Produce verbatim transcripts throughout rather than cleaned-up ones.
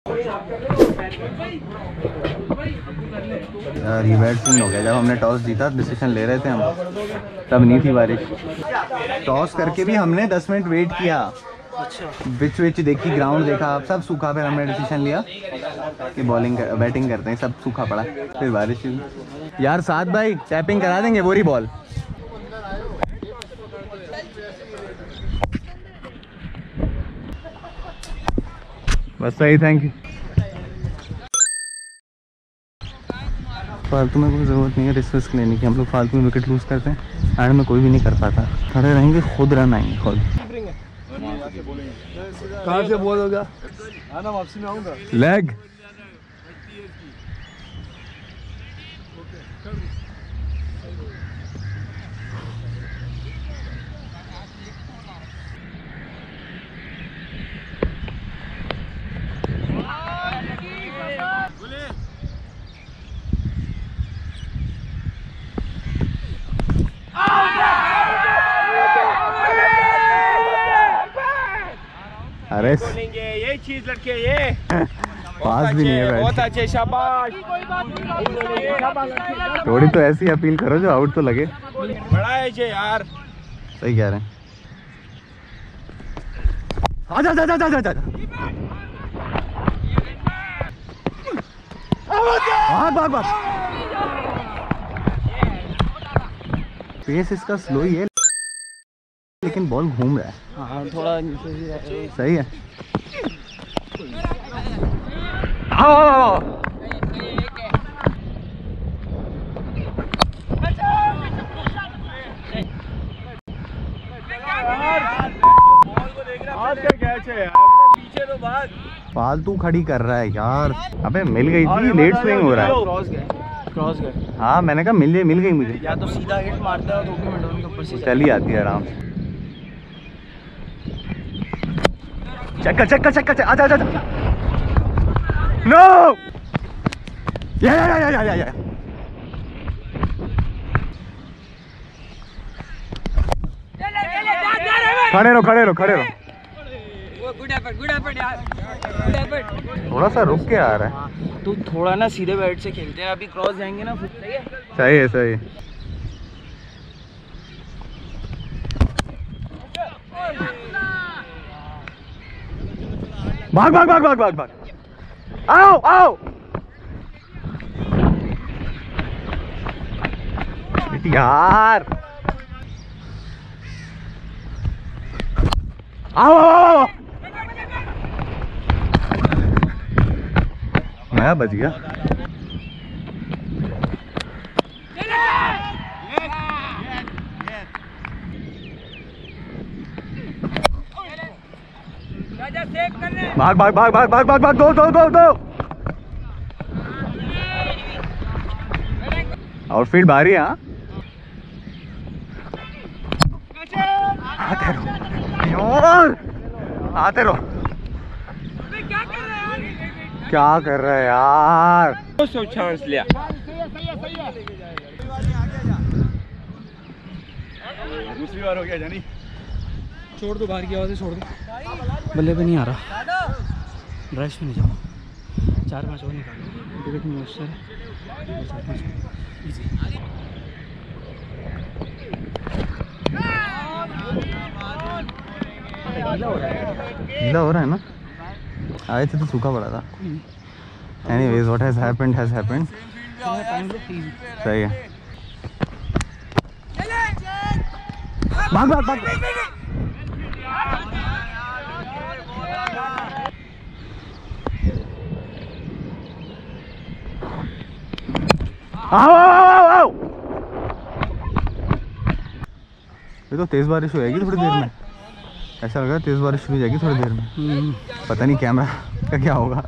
यार ये bad scene हो गया। जब हमने टॉस जीता, डिसीजन ले रहे थे हम, तब नहीं थी बारिश। टॉस करके भी हमने दस मिनट वेट किया। अच्छा। बिच विच देखी, ग्राउंड देखा, सब सूखा। फिर हमने डिसीजन लिया कि बॉलिंग कर, बैटिंग करते हैं। सब सूखा पड़ा, फिर बारिश हुई। यार साथ भाई टैपिंग करा देंगे बोरी बॉल। बस सही, थैंक यू। फालतू में कोई ज़रूरत नहीं है रिस्क रिस्क लेने की। हम लोग फालतू में विकेट लूज़ करते हैं, एंड में कोई भी नहीं कर पाता। खड़े रहेंगे, खुद रन आएंगे खुद। कहाँ से बॉल होगा? आना वापसी में आऊँगा। लेग। अरे ये चीज लड़के, ये पास भी नहीं है। बहुत अच्छे, शाबाश। थोड़ी तो ऐसी अपील करो जो आउट तो लगे। बड़ा है ये यार। सही कह रहे हैं। आजा जा जा जा जा जा। भाग भाग भाग। पेस इसका स्लो ही है, लेकिन बॉल घूम रहा है। हाँ थोड़ा सही है। आओ पीछे तो भाग। फालतू खड़ी कर रहा है यार। अबे मिल गई थी, लेट स्विंग हो रहा है। क्रॉस गए, क्रॉस गए। हाँ मैंने कहा मिल मिल गई मुझे। या तो सीधा हिट मारता है, दो मिनट के ऊपर से चली आती है आराम से। चक्कर चक्कर चक्कर, आजा आजा। नो या या या या या या। खड़े रहो खड़े रहो खड़े रहो। थोड़ा सा रुक के आ रहा है। तू थोड़ा ना सीधे बैट से खेलते हैं, अभी क्रॉस जाएंगे ना। सही है सही है सही है। भाग भाग भाग भाग भाग भाग। आओ आओ यार। आओ आओ आओ। मैं बच गया। भाग भाग भाग भाग भाग भाग भाग। दो दो दो दो। आउटफील्ड भारी है। हाँ आते रहो यार, आते रहो। क्या कर रहे हैं यार? सौ चांस लिया। दूसरी बार हो गया जानी। छोड़ दो, बाहर की आवाज़ें छोड़ दो। बल्ले पे नहीं आ रहा, ड्राइव पे नहीं जाओ। चार पाँच और निकालो, विकेट में मॉइस्चर है। चार पाँच इजी। गीला हो रहा है ना? आए थे तो सूखा पड़ा था। Anyways what has happened has happened. सही है। भाग भाग भाग। आओ आओ आओ आओ। ये तो तेज बारिश हो जाएगी थोड़ी देर में। ऐसा लग रहा है तेज बारिश शुरू हो जाएगी थोड़ी देर में। पता नहीं कैमरा का क्या होगा।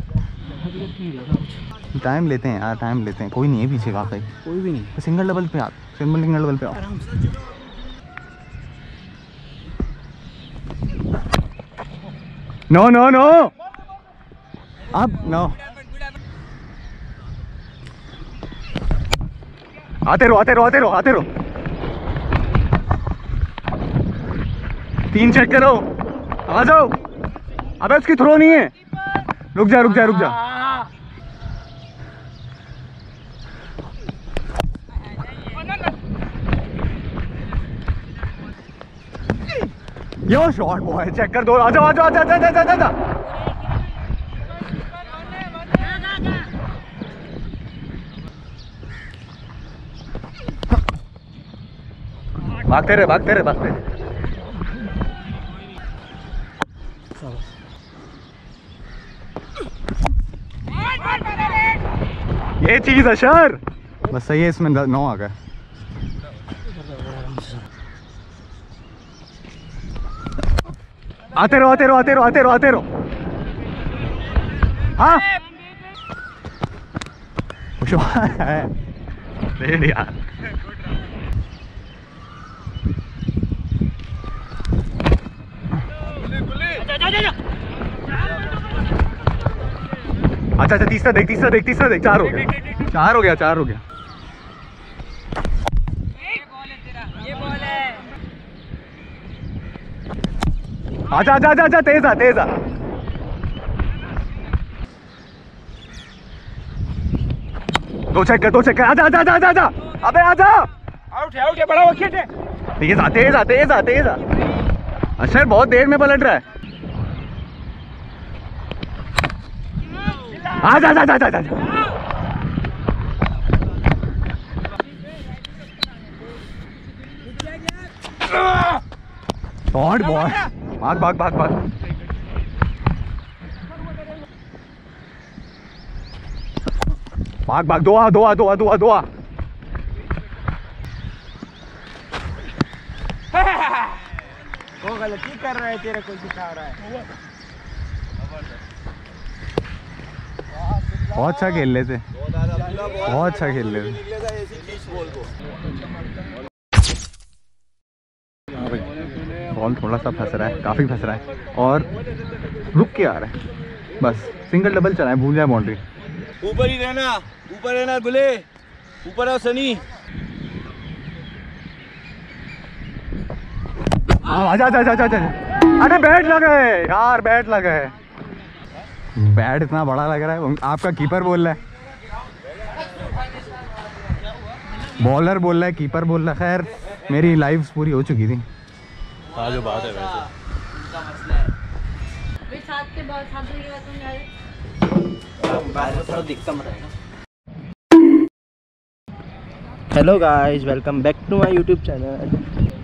टाइम लेते हैं यार, टाइम लेते हैं। कोई नहीं है पीछे, वाकई कोई भी नहीं। सिंगल लेवल पे आ, सिंगल सिंगल लेवल पे आओ। नो नो नो अब नो। आते रहो आते रहो आते रहो आते रहो। तीन चेक करो, आ जाओ। अबे उसकी थ्रो नहीं है, रुक जा रुक जा रुक जा। यो शॉट बॉय, चेक कर दो। आजा आजा आजा आजा आजा आजा। भागते रहे भागते रहे भागते रहे। ये चीज अशर बस सही है। इसमें नौ आ गए। आते रहो आते रहो आते रहो आते रहो आते रहो। हाँ है यार। अच्छा अच्छा तीसरा देख तीसरा देख तीसरा देख। चार हो गया चार हो गया चार हो गया। आजा आजा आजा आजा तेज आ तेज आ। दो चेक कर दो चेक कर। आजा आजा आजा आजा। अबे आजा। आउट है आउट है बड़ा विकेट है। तेज आ तेज आ तेज आ तेज आ। अशर बहुत देर में पलट रहा है। आजा आजा आजा आजा। Shot boy. भाग भाग भाग भाग। भाग भाग। दो आ दो आ दो आ दो आ दो आ। वो गलती कर रहा है तेरे को सिखा रहा है। बहुत अच्छा खेल लेते बहुत अच्छा खेल लेते। बॉल थोड़ा सा फंस रहा है काफी फंस रहा है और रुक के आ रहा है। बस सिंगल डबल चला है भूल जाए बाउंड्री। ऊपर ही रहना ऊपर रहना गुले ऊपर आओ सनी। आजा आजा आजा आजा। अरे बैट लगा है यार बैट लगा है। बैट इतना बड़ा लग रहा है। आपका कीपर बोल रहा है बॉलर बोल रहा है कीपर बोल रहा है। खैर मेरी लाइफ पूरी हो चुकी थी। हाँ जो बात है वैसे hello guys welcome back to my YouTube channel.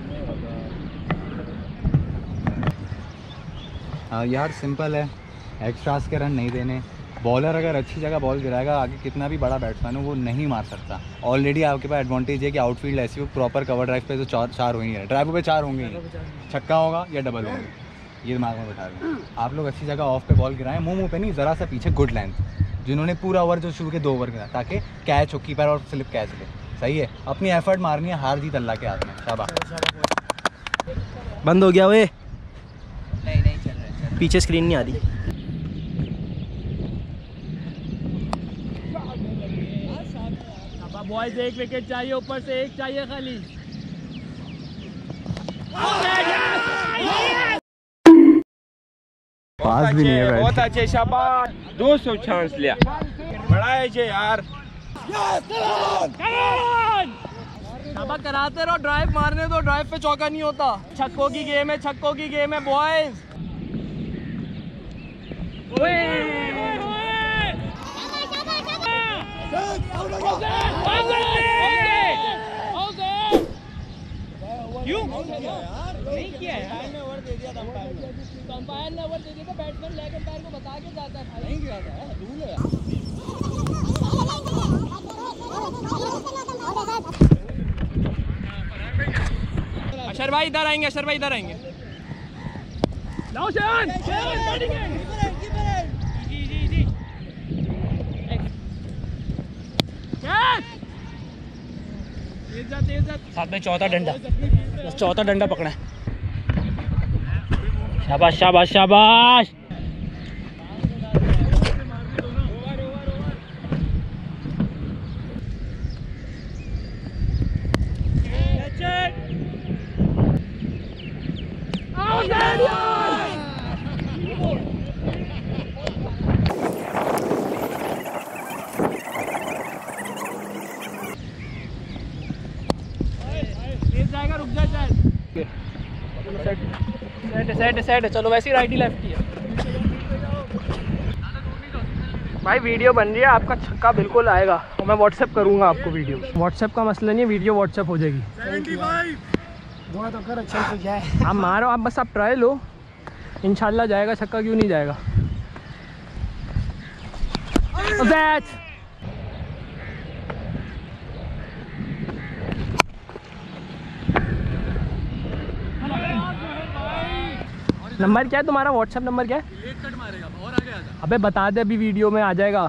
यार सिंपल है एक्स्ट्रास के रन नहीं देने। बॉलर अगर अच्छी जगह बॉल गिराएगा आगे कितना भी बड़ा बैट्समैन हो वो नहीं मार सकता। ऑलरेडी आपके पास एडवांटेज है कि आउटफील्ड ऐसी हो प्रॉपर कवर ड्राइव पे तो चार चार हो ही नहीं रहे। ड्राइव पे चार होंगे ही, छक्का होगा या डबल होंगे। ये दिमाग में बैठा रहे आप लोग। अच्छी जगह ऑफ पे बॉल गिराएं मुंह मुंह पे नहीं ज़रा सा पीछे गुड लेंथ। जिन्होंने पूरा ओवर जो शुरू के दो ओवर गिरा ताकि कैच हो कीपर और स्लिप कैच ले। सही है अपनी एफर्ट मारनी है। हार जीत अल्लाह के हाथ में। शाबाश। बंद हो गया वे नहीं नहीं चल रहा है। पीछे स्क्रीन नहीं आ रही। बॉयज एक विकेट चाहिए ऊपर से एक चाहिए खाली। पास भी नहीं है बैट। बहुत अच्छे शाबाश। दो सौ चांस लिया बड़ा है जे यार। शाबाश कराते रहो। ड्राइव मारने दो। ड्राइव पे चौका नहीं होता। छक्कों की गेम है छक्कों की गेम है बॉयज। नहीं किया यार। ओवर दे दिया था अंपायर ने। तो अंपायर ने ओवर दे दिया था। बैट्समैन लेग अंपायर को बता के जाता है। नहीं किया था रूल है। अशर भाई इधर आएंगे। अशर भाई इधर आएंगे। लाओ शान जी जी जी साथ में चौथा डंडा चौथा डंडा पकड़ा है। शाबाश शाबाश शाबाश। सेट है, चलो वैसे ही राइट ही लेफ्ट ही है भाई। वीडियो बन रही है, आपका छक्का बिल्कुल आएगा और मैं व्हाट्सएप करूंगा आपको वीडियो। व्हाट्सएप का मसला नहीं है, वीडियो व्हाट्सएप हो जाएगी। दुआ तो कर अच्छा से जाए। आप मारो, आप बस आप ट्राई लो, इंशाल्लाह जाएगा छक्का, क्यों नहीं जाएगा। That's... नंबर क्या है तुम्हारा? व्हाट्सएप नंबर क्या है? लेट कट मारेगा और आगे आ जा। अबे बता दे, अभी वीडियो में आ जाएगा।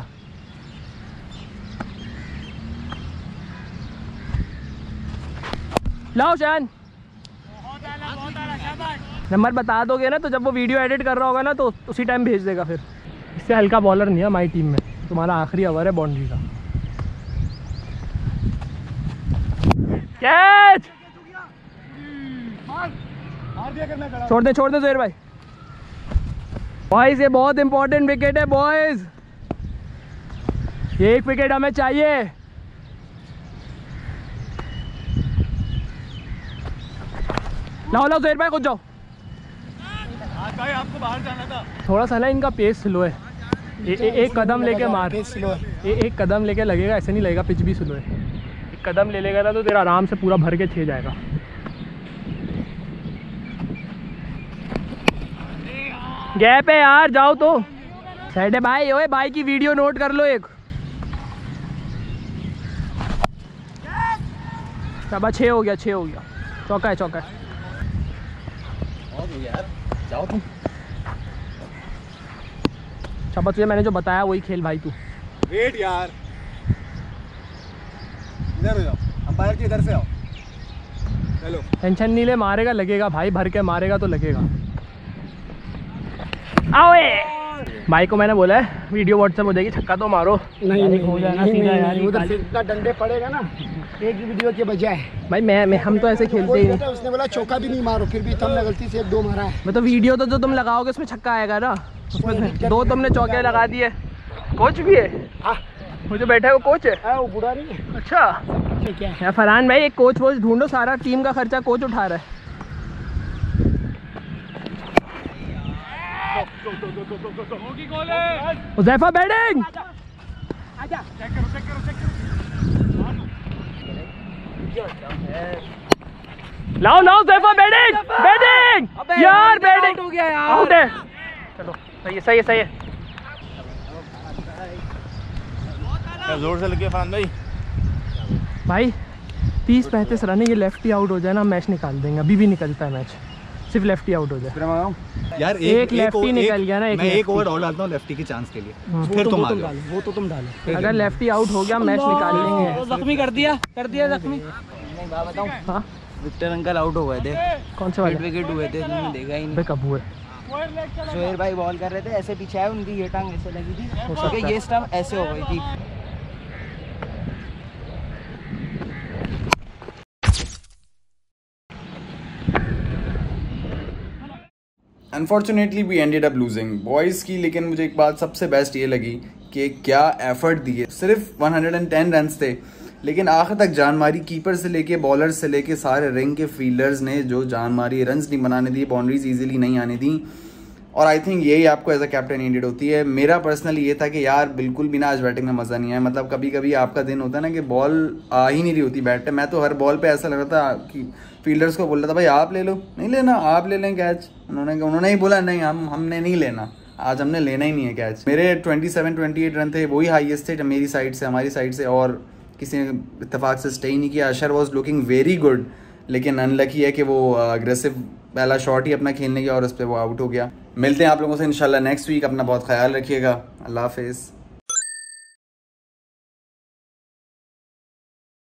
लाओ शान, नंबर बता दोगे ना तो जब वो वीडियो एडिट कर रहा होगा ना तो उसी टाइम भेज देगा। फिर इससे हल्का बॉलर नहीं है हमारी टीम में, तुम्हारा आखिरी ओवर है बाउंड्री का। कैच छोड़ दे छोड़ दे जोहेर भाई। बॉयज ये बहुत इंपॉर्टेंट विकेट है बॉयज, ये एक विकेट हमें चाहिए। लाओ लाओ जोहेर भाई, खुद जाओ। भाई आपको बाहर जाना था। थोड़ा सा ना इनका पेस स्लो है, ए, ए, एक कदम लेके मार, ए, एक कदम लेके लगेगा, ऐसे नहीं लगेगा, पिच भी स्लो है। एक कदम ले लेगा ना तो तेरा आराम से पूरा भर के छे जाएगा। गैप है यार, जाओ तो साइड है भाई। ओए भाई की वीडियो नोट कर लो एक। शाबाश, छः हो गया, छः हो गया, चौका है चौका है। यार जाओ तुम। शाबाश, तुझे मैंने जो बताया वही खेल भाई तू। वेट यार, इधर हो जाओ, अंपायर के इधर से आओ। चलो टेंशन नहीं ले, मारेगा लगेगा भाई, भर के मारेगा तो लगेगा। आओ भाई को मैंने बोला है वीडियो व्हाट्सएप हो जाएगी, छक्का तो मारो। नहीं नहीं हो जाना सीधा यार, उधर से इतना डंडे पड़ेगा ना एक वीडियो के बजाय। भाई मैं मैं हम तो ऐसे खेलते ही नहीं। उसने बोला चौका भी नहीं मारो, फिर भी तुमने गलती से एक दो मारा है। मैं तो वीडियो तो जो तुम लगाओगे उसमें छक्का आएगा ना, उसमें दो तुमने चौके लगा दिए। कोच भी है मुझे बैठा है, वो कोच है। आ, वो बुरा नहीं है। अच्छा क्या यार फरहान भाई, एक कोच वोच ढूंढो, सारा टीम का खर्चा कोच उठा रहा है। उज़ैफा बैटिंग, लाओ लाओ उज़ैफा बैटिंग, बैटिंग यार, बैटिंग हो गया यार, आउट है। चलो सही है सही है सही है। जोर से लगे फरहान भाई। भाई तीस पैंतीस रन है, ये लेफ्टी आउट हो जाए ना मैच निकाल देंगे। अभी भी निकलता है मैच, सिर्फ लेफ्टी आउट हो जाए। यार एक, एक लेफ्टी निकल गया ना, एक मैं एक ओवर और डालता हूँ लेफ्टी के चांस के लिए, फिर तो तुम वो आ तुम जाओ। डालो, वो तो तुम डालो। अगर लेफ्टी आउट हो गया मैच निकाल लेंगे। जख्मी कर दिया कर दिया जख्मी। हाँ विक्टर अंकल आउट हो गए थे, कौन से वाले? विकेट हुए थे, तुमने देखा ही नहीं। भाई कब हुए? जोहेर भाई बॉल कर रहे थे, ऐसे पीछे आए, उनकी ये टांग ऐसे लगी थी, क्योंकि ये स्टंप ऐसे हो गई थी। Unfortunately we ended up losing boys की। लेकिन मुझे एक बात सबसे बेस्ट ये लगी कि क्या एफर्ट दिए। सिर्फ एक सौ दस रन्स थे, लेकिन आखिर तक जान मारी। कीपर से लेके बॉलर से लेके सारे रिंग के फील्डर्स ने जो जान मारी, रन्स नहीं बनाने दिए, बाउंड्रीज इजीली नहीं आने दी। और आई थिंक यही आपको एज अ कैप्टन नीडेड होती है। मेरा पर्सनली ये था कि यार बिल्कुल भी ना आज बैटिंग में मज़ा नहीं आया। मतलब कभी कभी आपका दिन होता है ना कि बॉल आ ही नहीं रही होती बैट पे। मैं तो हर बॉल पे ऐसा लग रहा था कि फील्डर्स को बोल रहा था भाई आप ले लो, नहीं लेना आप ले लें कैच। उन्होंने उन्होंने ही बोला नहीं हम हमने नहीं लेना, आज हमने लेना ही नहीं है कैच। मेरे सत्ताईस अट्ठाईस रन थे, वही हाईएस्ट थे मेरी साइड से, हमारी साइड से, और किसी ने इत्तेफाक से स्टे ही नहीं किया। Ashar was looking very good, लेकिन अनलकी है कि वो अग्रेसिव पहला शॉट ही अपना खेलने गया और उस पर वो आउट हो गया। मिलते हैं आप लोगों से इंशाल्लाह नेक्स्ट वीक। अपना बहुत ख्याल रखिएगा। अल्लाह हाफिज़।